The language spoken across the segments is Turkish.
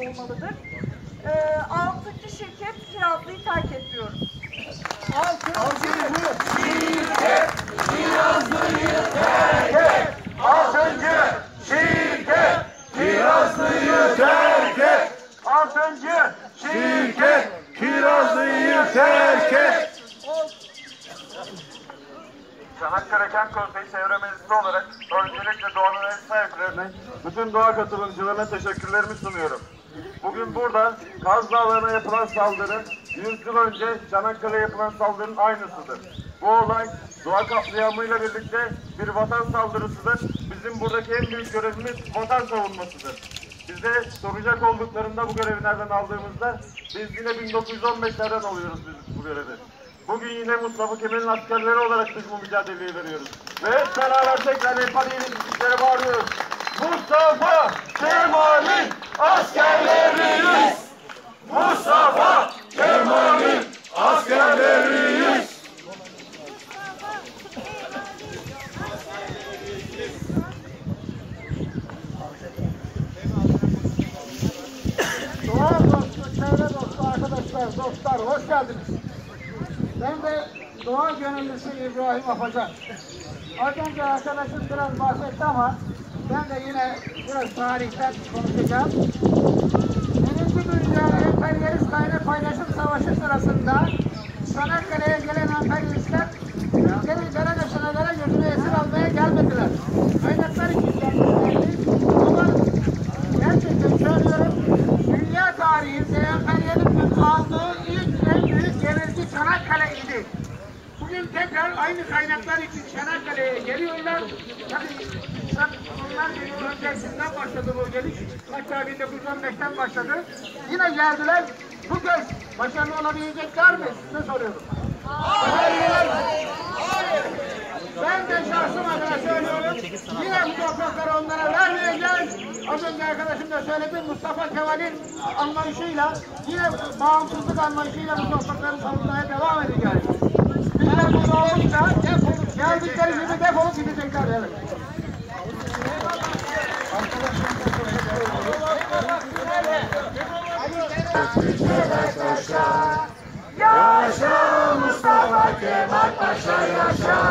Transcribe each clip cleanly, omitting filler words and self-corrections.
olmalıdır. 6. şirket Kirazlı'yı terk et diyoruz. 6. şirket Kirazlı'yı terk et. 6. şirket Kirazlı'yı terk et. 6. şirket Kirazlı'yı terk et. Çanakkale Kent Konseyi Çevre Meclisi olarak öncelikle doğanın ev sahiplerine, bütün doğa katılımcılarına teşekkürlerimi sunuyorum. Bugün burada Kaz Dağları'na yapılan saldırı 100 yıl önce Çanakkale'ye yapılan saldırının aynısıdır. Bu olay doğa katliamıyla birlikte bir vatan saldırısıdır. Bizim buradaki en büyük görevimiz vatan savunmasıdır. Bize soracak olduklarında bu görevi nereden aldığımızda biz yine 1915'lerden alıyoruz biz bu görevi. Bugün yine Mustafa Kemal'in askerleri olarak biz bu mücadeleyi veriyoruz. Ve hep beraber tekrar empatiyle bizlere bağırıyoruz. Mustafa Kemal'in askerleriyiz! Mustafa Kemal'in askerleriyiz! Doğa dostu, çevre dostu arkadaşlar, dostlar hoş geldiniz. Ben de doğa gönüllüsü İbrahim Afacan. Az önce arkadaşım biraz bahsetti ama ben de yine biraz tarihten konuşacağım. Birinci Dünya Emperyalist Kaynak Paylaşım Savaşı sırasında Çanakkale'ye gelen emperyalistler ülkenin dere gözünü esir almaya gelmediler. Kaynaklar için gelmişlerdi. Ama gerçekten söylüyorum, dünya tarihinde emperyalizmin aldığı ilk en büyük yenilgi Çanakkale idi. Bugün tekrar aynı kaynaklar için Çanakkale'ye geliyorlar. Tabii bunlar yıl öncesinden başladı bu geliş. Hatta 1915'ten başladı. Yine geldiler. Bu kez başarılı olabilecekler mi? Size soruyorum. Hayır. Ben de şahsım adına söylüyorum. Yine bu toprakları onlara vermeyeceğiz. Az önce arkadaşım da söyledi. Mustafa Kemal'in anlayışıyla, yine bağımsızlık anlayışıyla bu toprakları savunmaya devam edeceğiz. Bizler burada olursa geldikleri gibi defolup gidecekler. Evet. Yaşa Mustafa Kemal Paşa yaşa.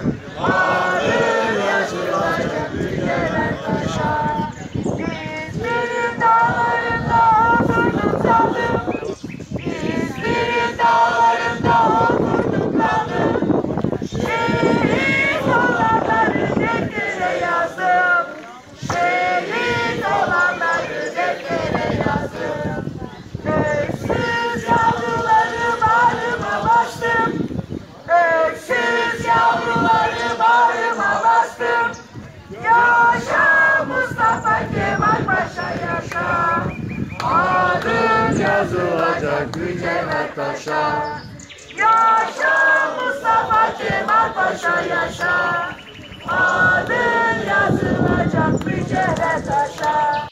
Adı yazılacak ülkeler taşa. İzmir'in dağlarında oturduk kaldım. İzmir'in dağlarında oturduk kaldım. Şehit olanları deftere yazdım. Şehit olanları deftere yazdım. Öksüz yavruları bağrıma bastım. Öksüz yavruları bağrıma bastım. Yaşa Mustafa Kemal Paşa yaşa. Adın yazılacak mücevher taşa. Yaşa Mustafa Kemal Paşa yaşa. Adın yazılacak mücevher taşa.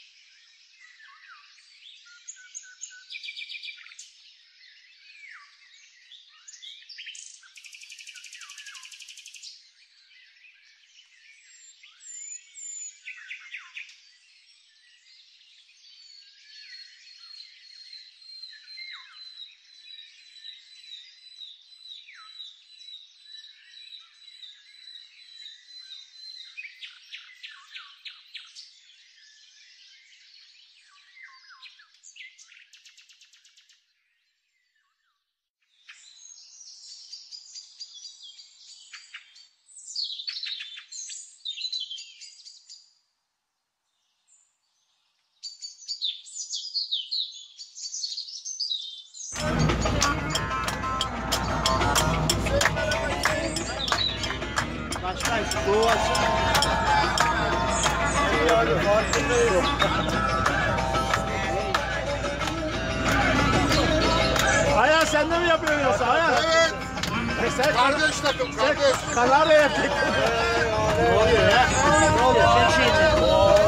Başkan şu doğu açın. Yani farkındayım. Ayhan sen de mi yapıyorsun yoksa Ayhan? Evet. Sen Kardeş takım, kardeş. Kanarya'ya tek. Ne oluyor ya? Ne oluyor? Çek şeyini.